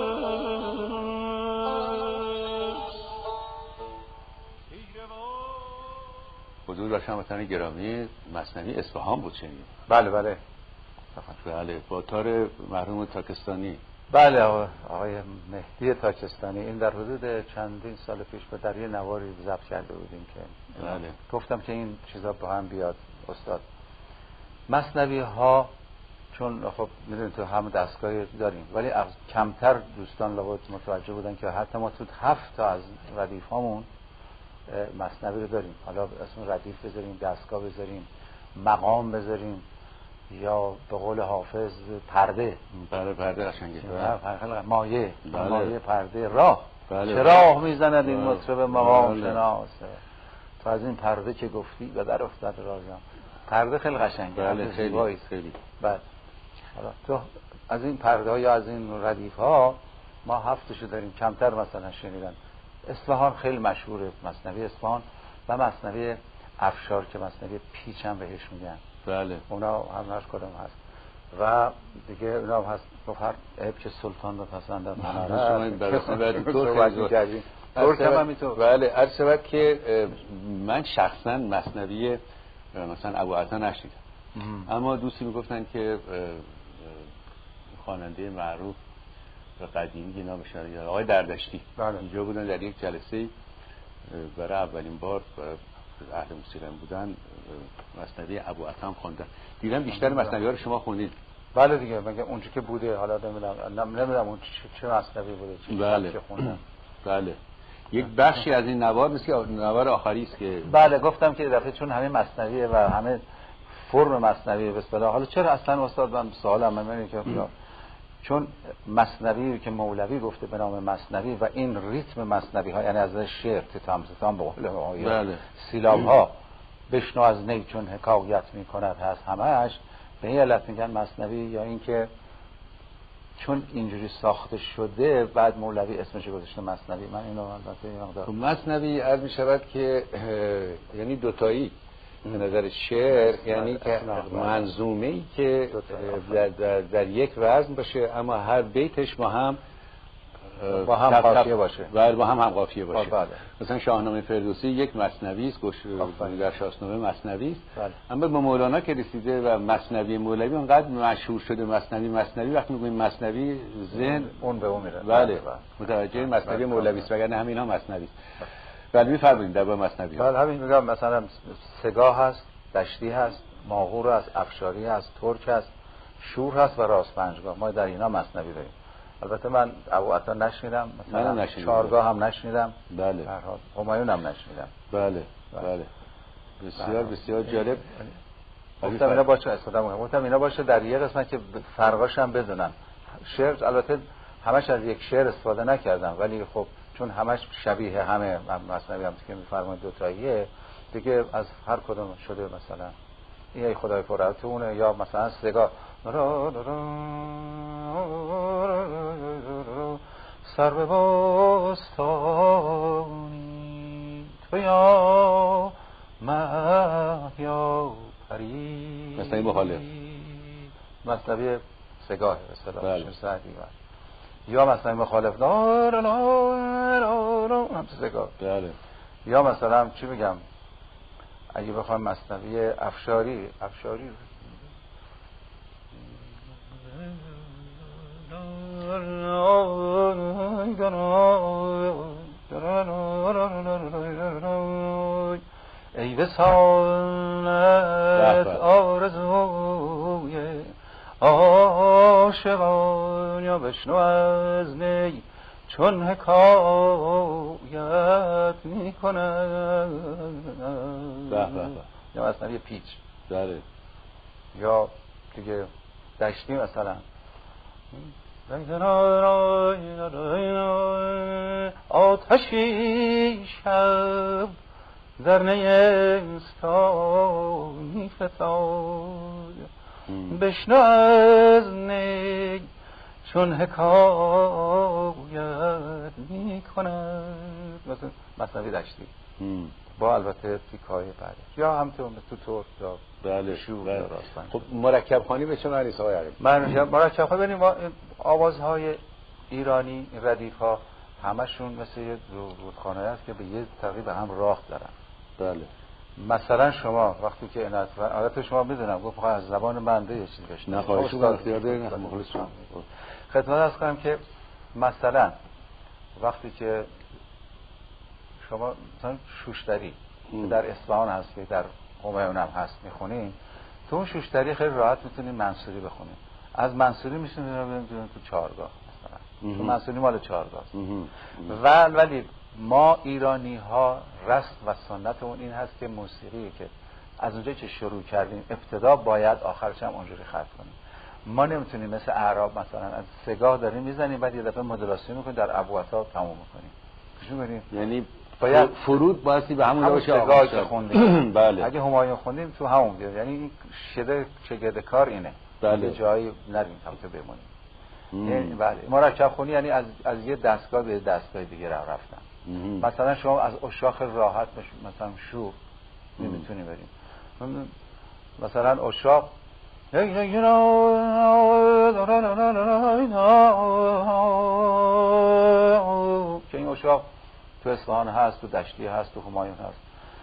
حضور و شمتن گرامی مثنوی اصفهان بود شنید؟ بله بله بله با تار مرحوم تاکستانی. بله آقای مهدی تاکستانی. این در حدود چندین سال پیش به در یه نواری ضبط کرده بودیم که بله. گفتم که این چیزا با هم بیاد استاد. مثنوی ها چون خب میدونید تو هم دستگاهی داریم ولی از کمتر دوستان لابد متوجه بودن که حتی ما تو هفت تا از ردیف هامون مثنوی رو داریم. حالا اسم ردیف بذاریم، دستگاه بذاریم، مقام بذاریم یا به قول حافظ پرده. بله پرده قشنگه. مایه بله. مایه پرده راه. بله. چه راه میزند این بله. مطرب مقام بله. شناس تو از این پرده که گفتی به در افتاد رازم. پرده خیلی قشنگه. بله خیلی خیلی. بله. حالا تو از این پرده ها یا از این ردیف ها ما هفتشو داریم، کمتر مثلا شنیدن. اصفهان خیلی مشهوره مثنوی اصفهان و مثنوی افشار که مثنوی پیچ هم بهش میگن. بله اونا هم هر کدوم هست و دیگه اونا هم هست. هر عیب که سلطان رو پسندن شما این براسون بعد طور کردیم طور که من میتونم. بله عرض شود که من شخصا مثنوی مثلا ابوعطا نشنیدم، اما دوستی میگفتن که خواننده معروف و قدیمی که نامش یادم آقای دردشتی بله. اینجا بودن در یک جلسه برای اولین بار اهل موسیقی بودن مثنوی ابوعطام خوندن. دیدم بیشتر مثنوی ها رو شما خوندید. بله دیگه، مگه اونجا که بوده، حالا نمیدونم نمیدونم اون چه مثنوی بوده چه بله. که خوندم. بله یک بخشی از این نوار نیست که نوار آخری است که بله گفتم که دفعه چون همه مثنویه و همه فرم مثنوی به اصطلاح. حالا چرا اصلا استاد من سوالم من که چون مثنوی که مولوی گفته به نام مثنوی و این ریتم مثنوی ها، یعنی از شعر تتام تتام به قول آقای بله. سیلاب ها بشنو از نی چون حکایت میکند هست همش به این علت میگن مثنوی، یا اینکه چون اینجوری ساخته شده بعد مولوی اسمش گذاشته مثنوی. من اینو البته یادم خب مثنوی عرض می شود که یعنی دوتایی به نظر شعر، یعنی که منظومه ای که در, در, در یک وزن باشه اما هر بیتش با هم با هم قافیه باشه. بله با هم هم قافیه باشه. بله. مثلا شاهنامه فردوسی یک مثنوی است، در شاهنامه مثنوی است. بله. اما به مولانا که رسیده و مثنوی مولوی اونقدر مشهور شده مثنوی مثنوی وقتی میگیم مثنوی ذهن اون به اون میره. بله متوجه مثنوی مولوی است، وگرنه همینا مثنوی است. بله میفرمایید در مثنوی. بله همین میگم مثلا سگاه هست، دشتی هست، ماغور هست، افشاری هست، ترک هست، شور هست و راست پنجگاه. ما در اینا مثنوی داریم. البته من ابوعطا نشنیدم، مثلا چهارگاه هم نشنیدم. بله. به هر حال همایون هم نشنیدم. بله بله. بسیار بسیار جالب. گفتم اینا باشه استفاده گفتم اینا باشه در یه قسمت که فرقاش هم بدونن. شعر البته همش از یک شعر استفاده نکردم، ولی خب چون همش شبیه همه مثنوی هم که میفرمایید دو تاییه دیگه، از هر کدوم شده مثلا ای خدای پرعطونه یا مثلا سگاه سر به بستانی تو یا مهیا پری مثنوی مخالف مثنوی سگاه به اصطلاح بله. یا مثلا مخالف لا لا لا لا هم سگاه. بله. یا مثلا چی میگم اگه بخوام مثنوی افشاری افشاری ای وصالت آرزوی عاشقان یا بشنو از نی چون حکایت می کند. یا مثلا یه پیچ داره. یا دیگه دشتی مثلا آتشی شب در نیستان می فتاد بشنو از نی چون حکایت می کند. مثلا مثنوی دشتی با البته تیکای بعد یا همطور تو تور یا بله شور بله. یا راستن. خب مرکب خوانی به چه معنی است آقای عقیلی؟ من مرکب خوانی ببینیم آوازهای ایرانی ردیف ها همشون مثل یه رودخانه است که به یه طریق به هم راه دارن. بله. مثلا شما وقتی که این البته شما میدونم گفت از زبان بنده یه چیزی بشنوید. نه خواهش می‌کنم اختیار دارین مخلص شما. خدمت عرض کنم که مثلا وقتی که شما مثلا شوشتری که در اصفهان هست که در همایون هم هست میخونین، تو اون شوشتری خیلی راحت میتونین منصوری بخونین. از منصوری میشین بریم تو چهارگاه مثلا. تو منصوری مال چهارگاه و ولی ما ایرانی ها رسم و سنت اون این هست که موسیقی که از اونجایی که شروع کردیم ابتدا باید آخرش هم اونجوری ختم کنیم. ما نمیتونیم مثل اعراب مثلا از سگاه داریم میزنیم بعد یه دفعه مدولاسیون میکنیم در ابوعطا تموم میکنیم. چون بریم یعنی باید فرود بایستی به همون باشه سگاه که خوندیم. بله. اگه همایون خوندیم تو همون دیگه، یعنی این شده شگرد کار اینه. بله. یه جایی نریم هم که بمونیم. یعنی بله مرکب خونی یعنی از از یه دستگاه به دستگاه دیگه راه رفتن. مثلا شما از اشاق راحت مثلا شور نمیتونی بریم. مثلا اشاق که این اشاق تو اصفهان هست، تو دشتی هست، تو همایون هست.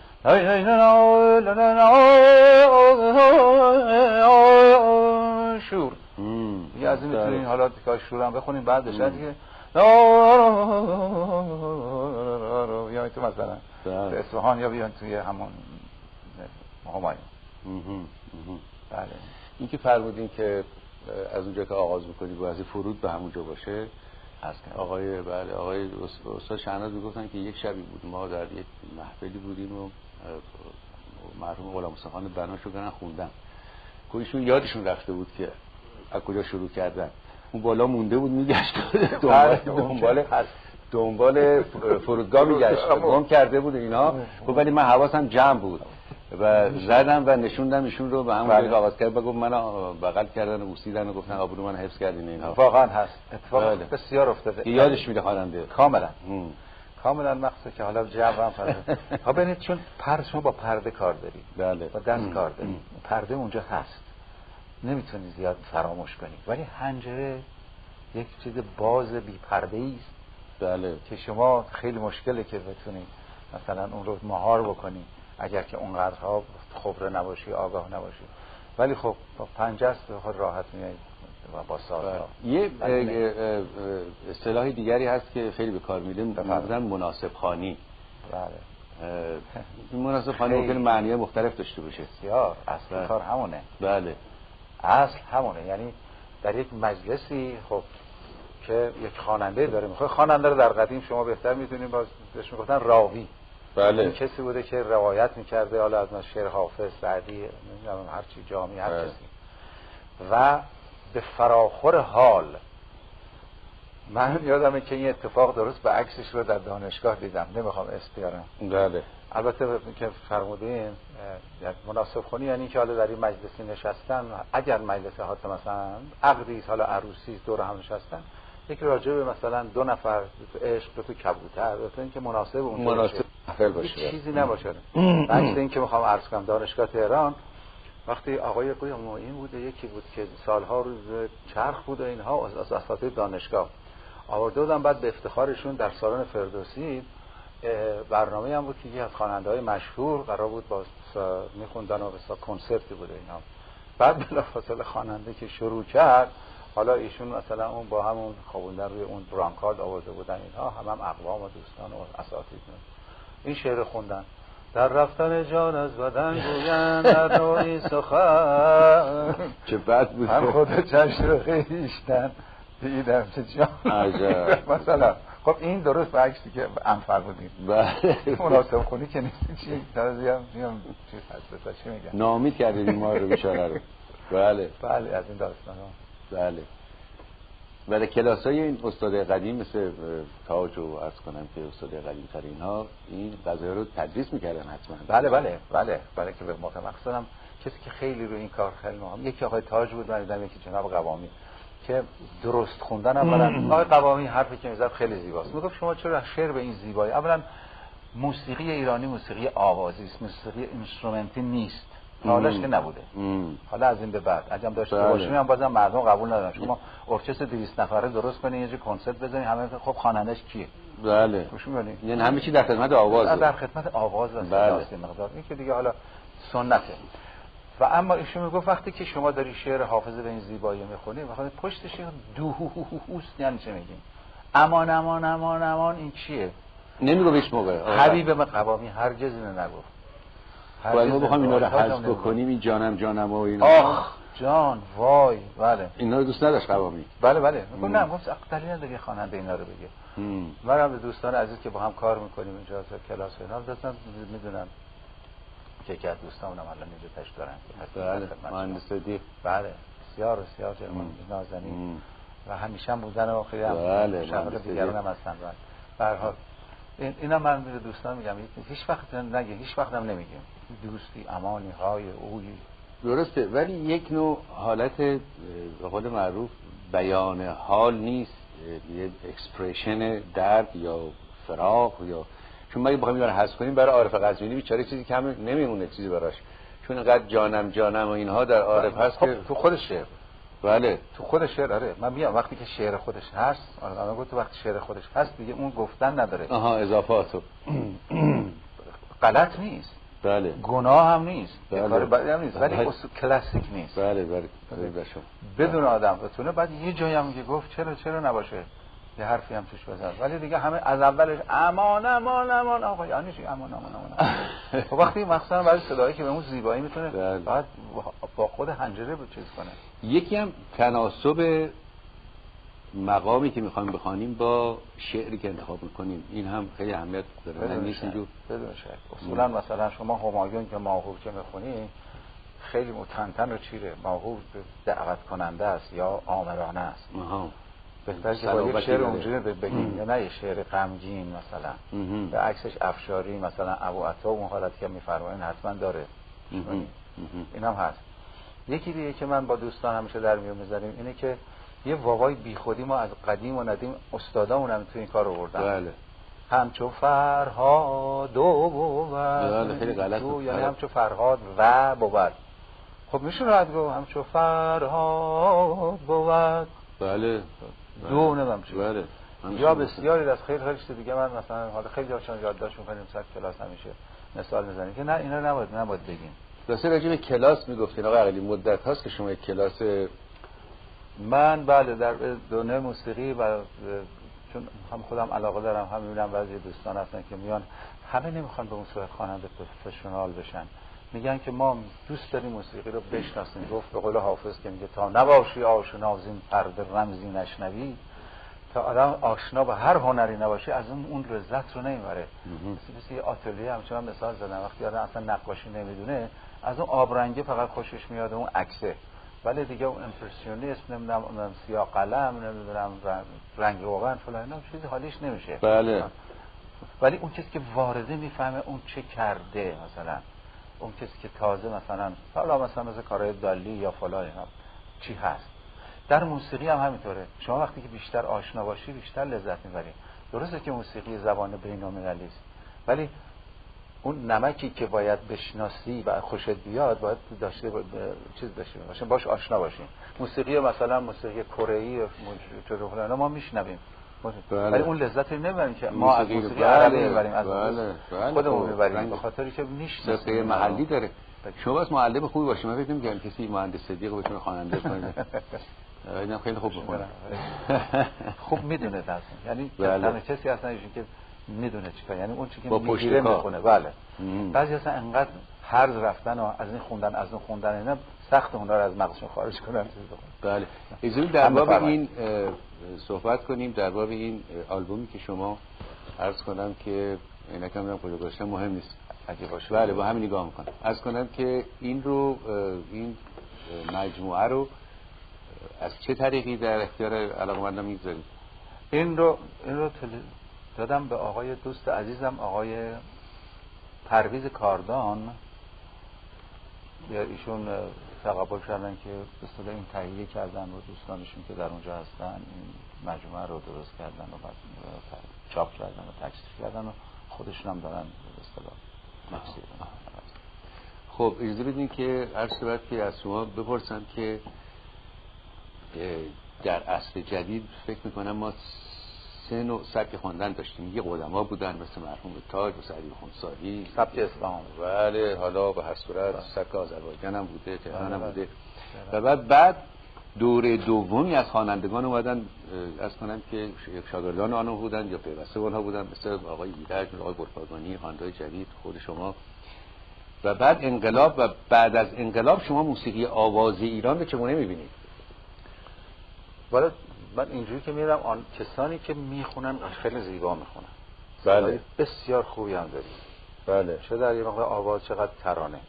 شور یه از این میتونین حالا تیکای شور هم بخونیم بعد بشه دیگه یا تو مثلا به اصفهان یا بیان توی همون همایون. بله. این که فرمودین که از اونجا که آغاز میکنی بازی فرود به همونجا باشه از آقای بله آقای استاد شهناز میگفتن که یک شبی بود ما در یک محفلی بودیم و مرحوم غلام حسین خان بناشو گرن خوندن که ایشون یادشون رفته بود که از کجا شروع کردن. اون بالا مونده بود میگشت دنبال دنبال دنبال فرودگاه میگشت گم کرده بود اینا. خب ولی من حواسم جمع بود و زدم و نشوندم ایشون رو به همون جایی آغاز کرد و گفت منو بغل کردن و بوسیدن و گفتن آبرو من حفظ کردین اینها. واقعا هست اتفاق بسیار افتاده. یادش میده خواننده کاملا کاملا مخصوصا که حالا جواب هم ها ببینید چون پر شما با پرده کار دارید بله با دست کار دارید پرده اونجا هست نمیتونید زیاد فراموش کنید ولی حنجره یک چیز باز بی پرده ای است بله که شما خیلی مشکله که بتونید مثلا اون رو مهار بکنید اگر که اونقدرها خبره نباشی آگاه نباشی ولی خب با پنجه است خود راحت میایید و با سازها. یه اصطلاح دیگری هست که خیلی به کار میره میگن مناسب خوانی. بله این مناسب خوانی ممکنه معنی مختلف داشته باشه. بسیار اصل کار همونه. بله اصل همونه یعنی در یک مجلسی خب که یک خواننده داره میخواد خواننده رو در قدیم شما بهتر میدونید باز بهش میگفتن راوی. بله این کسی بوده که روایت میکرده حالا از شعر حافظ سعدی نمیدونم هر چی جامی هر کسی و به فراخور حال. من یادمه که این اتفاق درست به عکسش رو در دانشگاه دیدم نمیخوام اسم بیارم. بله البته که فرمودین مناسب خوانی یعنی که حالا در این مجلسی نشستن اگر مجلس حالت مثلا عقدی حالا عروسی دور هم نشستن یک راجع به مثلا دو نفر تو عشق تو کبوتر تو اینکه مناسب اون مناسب محفل باشه چیزی نباشه. عکس این که میخوام عرض کنم دانشگاه تهران وقتی آقای قوی معین بوده یکی بود که سالها روز چرخ بود و اینها از اساتید دانشگاه آورده بودن بعد به افتخارشون در سالن فردوسی برنامه هم بود که یکی از خواننده‌های مشهور قرار بود با میخوندن و بسا کنسرتی بوده اینا. بعد بلافاصله خواننده که شروع کرد حالا ایشون مثلا اون با همون خوابوندن روی اون برانکارد آورده بودن اینها هم هم اقوام و دوستان و اساتید این شعر خوندن در رفتن جان از بدن گویند در نوعی سخن چه بد بود من خود چشم خیشتن دیدم چه جان عجب مثلا. خب این درست به عکسی که انفر بودیم بله مناسب خونی که نیست چی تازه هم میام چیز هست بسا چی میگن نامید کردیم ما رو بیچاره رو. بله بله از این داستان ها. بله و در کلاس های این استاد قدیم مثل تاج رو عرض کنم که استاد قدیم تر اینها این قضایی رو تدریس میکردن حتما. بله بله بله بله که به موقع مقصدم کسی که خیلی رو این کار خیلی مهم یکی آقای تاج بود من دیدم یکی جناب قوامی که درست خوندن اولا آقای قوامی حرفی که میزد خیلی زیباست. میگفت شما چرا شعر به این زیبایی اولا موسیقی ایرانی موسیقی آوازی است موسیقی اینسترومنتی نیست حالش که نبوده ام. حالا از این به بعد اگه داشته بله. باشیم هم بازم مردم قبول ندارن شما ارکستر دویست نفره درست کنین یه جا کنسرت بزنین همه خب خواننده‌اش کیه بله گوش می‌کنین یعنی همه چی در خدمت آوازه در خدمت آواز و صداست مقدار این که دیگه حالا سنته. و اما ایشون میگفت وقتی که شما داری شعر حافظ به این زیبایی میخونی وقتی پشتش دوهوست یعنی چه میگین امان امان امان امان این چیه نمیگو هیچ موقع حبیب من قوامی هرگز اینو نگفت. باید ما بخوام اینا رو حذف بکنیم این جانم جانم و اینا آخ جان وای بله اینا رو دوست نداشت قوامی. بله بله میگم نه گفت دلیل نداره خواننده اینا رو بگه. منم به دوستان عزیز که با هم کار میکنیم اینجا تو کلاس اینا داشتم میدونم که که دوستانم الان اینجا تاش دارن بله مهندس دی بله بسیار بسیار جرمان نازنین و همیشه هم بودن و خیلی هم بله شغل دیگران هم هستن. به هر حال اینا من به دوستان میگم هیچ وقت نگه هیچ وقت هم نمیگیم دوستی امانی های اوی درسته ولی یک نوع حالت به قول معروف بیان حال نیست یه اکسپرشن درد یا فراق یا چون ما بخوایم اینا رو حذف کنیم برای عارف قزوینی بیچاره چیزی کم نمیمونه چیزی براش چون اینقدر جانم جانم و اینها در عارف هست خب که تو خود شعر بله تو خود شعر آره من میام وقتی که شعر خودش هست آره گفت وقتی شعر خودش هست دیگه اون گفتن نداره آها اضافاتو غلط نیست بله گناه هم نیست بله. کار بدی هم نیست ولی بله. اصول کلاسیک نیست بله بله بله بدون آدم بتونه بعد یه جایی هم که گفت چرا چرا نباشه یه حرفی هم توش بزن، ولی دیگه همه از اولش امان امان امان آقا یعنی چی امان امان امان. خب وقتی مثلا برای صدایی که به اون زیبایی میتونه بعد با خود حنجره به چیز کنه. یکی هم تناسب مقامی که میخوایم بخوانیم با شعری که انتخاب میکنیم، این هم خیلی اهمیت داره. من نیست اینجور بدون شک. اصولا مثلا شما همایون که ماهور که میخونی خیلی متنتن و چیره، ماهور دعوت کننده است یا آمرانه است. آها. بهتر که با یک شعر اونجوری بگیم یا نه یه شعر غمگین مثلا به عکسش افشاری مثلا ابو عطا اون حالتی که میفرمایین حتما داره. این هم هست. یکی دیگه که من با دوستان همیشه در میون میذاریم اینه که یه واوای بیخودی ما از قدیم و ندیم استادامون هم تو این کار آوردن. بله. همچو فرهاد و بود. بله خیلی غلط. یعنی همچو فرهاد و بود. خب میشه راحت گفت همچو فرهاد بود. بله. دو نمیم چی. بله. یا بسیاری از خیلی خیلی چیز دیگه من مثلا حالا خیلی جاشون یادداشت می‌کنیم سر کلاس همیشه مثال میزنیم که نه اینا نباید نباید بگیم. واسه راجع به کلاس میگفتین آقا عقیلی مدت هاست که شما یک کلاس. من بله در دنیای موسیقی و چون هم خودم علاقه دارم هم میبینم بعضی دوستان هستن که میان همه نمیخوان به اون صورت خواننده پروفشنال بشن، میگن که ما دوست داریم موسیقی رو بشناسیم. گفت به قول حافظ که میگه تا نباشی آشنا زین پرده رمزی نشنوی، تا آدم آشنا با هر هنری نباشه از اون اون لذت رو نمیبره. مثل یه آتلیه همچنان مثال زدم وقتی آدم اصلا نقاشی نمیدونه از اون آبرنگه فقط خوشش میاد اون عکسه، ولی دیگه اون امپرسیونیسم نمیدونم سیاه قلم نمیدونم رنگ روغن فلان اینا چیزی حالیش نمیشه. بله. ولی اون کسی که وارده میفهمه اون چه کرده، مثلا اون کسی که تازه مثلا حالا مثلا مثل کارهای دالی یا فلان اینا چی هست. در موسیقی هم همینطوره. شما وقتی که بیشتر آشنا باشی بیشتر لذت میبری. درسته که موسیقی زبان بین‌المللی است، ولی اون نمکی که باید بشناسی و خوشت بیاد باید داشته با... چیز داشته باشه باش آشنا باشین. موسیقی مثلا موسیقی کره‌ای چطور ما میشنویم بله. ولی اون لذت رو نمیبریم که ما از موسیقی عربی میبریم، از بله. بله. خودمون میبریم به خاطری که میشناسیم محلی داره. شما بس معلم خوبی باشی، من فکر نمی‌کنم کسی مهندس صدیق بتونه خواننده کنه. اینم خیلی خوب بخونه. خوب میدونه درس، یعنی تنها کسی هستن که میدونه چیکار، یعنی اون چیزی که میگیره میخونه. بله. بعضی اصلا انقدر هرز رفتن و از این خوندن از اون خوندن اینا سخت اونها رو از مغزشون خارج کنن. بله. اجازه در باب این صحبت کنیم، در باب این آلبومی که شما عرض کنم که اینا کم کجا گذاشتم مهم نیست. اگه باشه بله با همین نگاه میکنم. عرض کنم که این رو این مجموعه رو از چه طریقی در اختیار علاقه‌مندان میگذارید؟ این رو این رو دادم به آقای دوست عزیزم آقای پرویز کاردان. یا ایشون تقبل کردن که به اصطلاح این تهیه کردن و دوستانشون که در اونجا هستن این مجموعه رو درست کردن و بعد چاپ کردن و تکثیر کردن و خودشون هم دارن به اصطلاح تکثیر. خب اجازه بدین که هر صورت که از شما بپرسم که در عصر جدید فکر میکنم ما سه نوع سبک خواندن داشتیم. یه قدما بودن مثل مرحوم تاج و سعدی خونساری، سبک اسلام. بله. حالا به هر صورت سبک آذربایجان هم بوده، تهران هم بوده. و بعد بعد دوره دومی از خوانندگان اومدن از کنم که شاگردان آنها بودن یا پیوسته اونها بودن، مثل آقای ایرج، آقای گلپایگانی، خواننده‌های جدید، خود شما. و بعد انقلاب و بعد از انقلاب شما موسیقی آواز ایران رو چگونه می‌بینید؟ والا من اینجوری که میرم آن کسانی که میخونن خیلی زیبا میخونن. بله. بسیار خوبی هم داریم. بله. چه در یه مقدار آواز چقدر ترانه.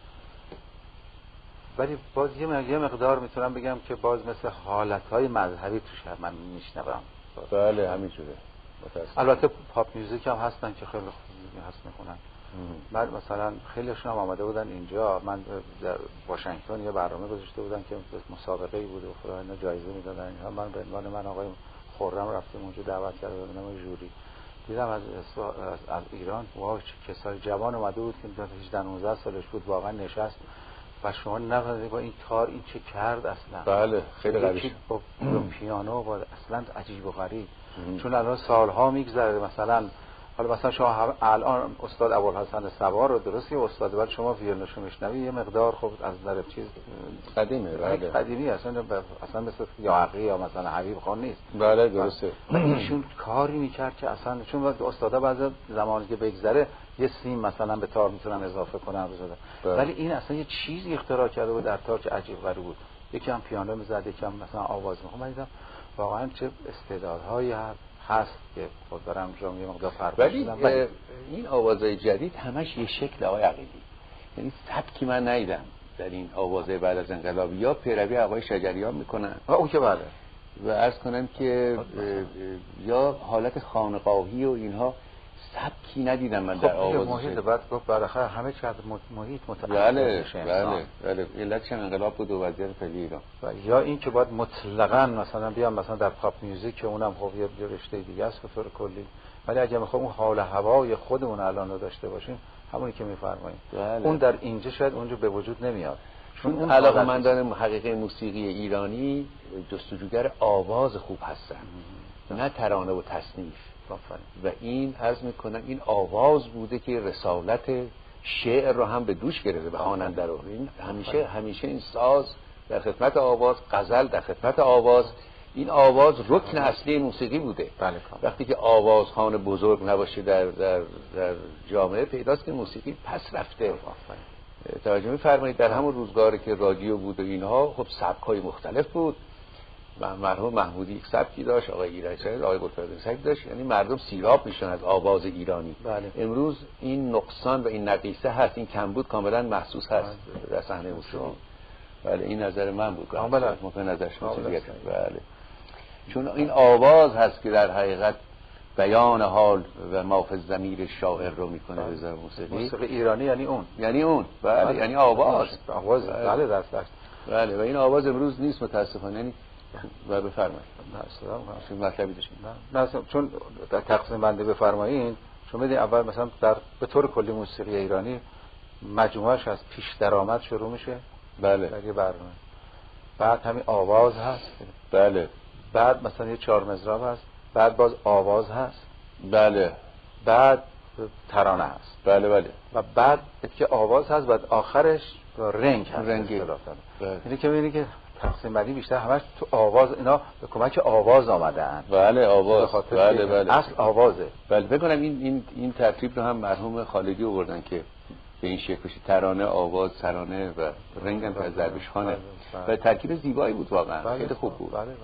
ولی باز یه مقدار میتونم بگم که باز مثل حالتهای مذهبی توش من میشنوم. بله همینجوره. البته پاپ میوزیک هم هستن که خیلی خوب هست میخونن. بعد مثلا خیلیشون هم آمده بودن اینجا. من در واشنگتن یه برنامه گذاشته بودن که مسابقه‌ای بود و فلان اینا جایزه میدادن. اینها من به عنوان من آقای خرم رفتیم اونجا دعوت کرده بودم ژوری. دیدم از از ایران واو چه کسای جوان اومده بود که هجده نوزده سالش بود واقعا نشست و شما نمی‌دونید با این تار این چه کرد اصلا. بله خیلی قوی. با پیانو با اصلا عجیب و غریب. چون الان سالها میگذره مثلا حالا مثلا شما هم الان استاد ابوالحسن صبا رو درستی استاد، ولی شما ویولنشو میشنوی یه مقدار خب از نظر چیز قدیمه، بله قدیمی اصلا اصلا مثل یاعقی یا مثلا حبیب خان نیست. بله درسته. ایشون کاری میکرد که اصلا چون استادا بعضی زمانی که بگذره یه سیم مثلا به تار میتونن اضافه کنن بزنن، ولی این اصلا یه چیزی اختراع کرده بود در تار که عجیب غریب بود. یکی هم پیانو میزد، یکی هم مثلا آواز میخوند. من دیدم واقعا چه استعدادهایی هست که خود دارم جام یه مقدار فرق ولی این آوازهای جدید همش یه شکل آقای عقیلی، یعنی سبکی من ندیدم در این آوازهای بعد از انقلاب. یا پیروی آقای شجریان میکنن اون که بله، و عرض کنم که یا حالت خانقاهی و اینها سبکی ندیدم من در آواز. محیط بعد گفت بالاخره همه چیز محیط متأثر بله میشه. بله بله علتش انقلاب بود و وضعیت فعلی ایران. یا این که باید مطلقاً مثلا بیام مثلا در پاپ میوزیک که اونم خب یه رشته دیگه است به طور کلی، ولی اگه میخوام اون حال هوای خودمون الان رو داشته باشیم همونی که میفرمایید بله. اون در اینجا شاید اونجا به وجود نمیاد، چون اون علاقه‌مندان حقیقی موسیقی ایرانی جستجوگر آواز خوب هستن نه ترانه و تصنیف. و این عرض میکنم این آواز بوده که رسالت شعر رو هم به دوش گرفته به خواننده رو. این همیشه همیشه این ساز در خدمت آواز، غزل در خدمت آواز. این آواز رکن اصلی موسیقی بوده. بله. وقتی که آوازخوان بزرگ نباشه در در در جامعه پیداست که موسیقی پس رفته. توجه می‌فرمایید در همون روزگاری که رادیو بود و اینها خب سبک‌های مختلف بود. مرحوم محمودی یک سبکی داشت، آقای ایرانی داشت، آقای قطب‌الدین سعید داشت، یعنی مردم سیراب میشن از آواز ایرانی. بله. امروز این نقصان و این نقیصه هست، این کمبود کاملا محسوس هست در صحنه موسیقی. بله این نظر من بود. بله. ممکن نظر شما دیگه. بله. چون این آواز هست که در حقیقت بیان حال و مافز ضمیر شاعر رو میکنه به زبان موسیقی. موسیقی ایرانی یعنی اون. یعنی اون. بله, بله. یعنی آواز. آواز. بله دست دست. بله و این آواز امروز نیست متاسفانه. یعنی و بفرمایید. نه مطلبی داشتین. نه چون در تقسیم بندی بفرمایید شما میدین اول مثلا در به طور کلی موسیقی ایرانی مجموعهش از پیش درآمد شروع میشه. بله. در یه برنامه. بعد همین آواز هست. بله. بعد مثلا یه چهار مزراب هست. بعد باز آواز هست. بله. بعد ترانه هست. بله بله. و بعد که آواز هست بعد آخرش رنگ هست. رنگی. بله. اینی که میبینی که تقسیم بندی بیشتر همش تو آواز، اینا به کمک آواز آمدن. بله آواز. بله بله. اصل آوازه. بله بگم این این این ترتیب رو هم مرحوم خالدی آوردن که به این شکل بشه ترانه، آواز، ترانه و رنگ هم از درویش خانه و ترکیب زیبایی بود واقعا. بله. خیلی خوب بود. بله بله.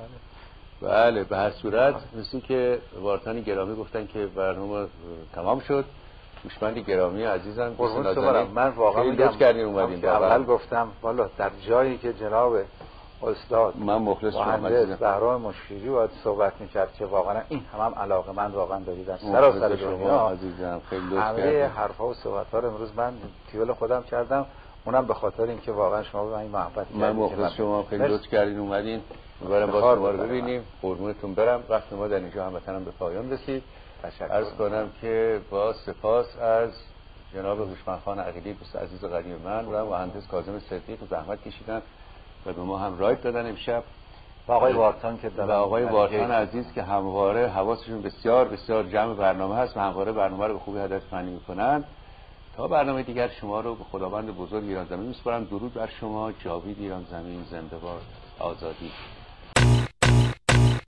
بله به هر صورت مثل که وارتان گرامی گفتن که برنامه تمام شد. دوستان گرامی عزیزم من واقعا لطف کردین اومدین. اول گفتم والا در جایی که جناب استاد من مخلص شدم عزیزم بهرام مشیری باید صحبت می‌کرد که واقعا این هم علاقه من واقعا دارید در سراسر دنیا عزیزم خیلی لطف کردین. همه حرفا و صحبت‌ها رو امروز من تیول خودم کردم، اونم به خاطر اینکه واقعا شما به من این محبت کردید. من مخلص شما خیلی لطف کردین اومدین. برام با شما رو ببینیم. قربونتون برم. وقت ما در اینجا هموطنم به پایان رسید. عرض کنم که با سپاس از جناب هوشمند خان عقیلی دوست عزیز و قدیم من و مهندس کاظم صدیق زحمت کشیدن و به ما هم رایت دادن امشب و آقای وارتان که و آقای وارتان عزیز که همواره حواسشون بسیار بسیار جمع برنامه هست و همواره برنامه رو به خوبی هدف فنی میکنن. تا برنامه دیگر شما رو به خداوند بزرگ ایران زمین میسپارم. درود بر شما. جاوید ایران زمین زنده باد. آزادی.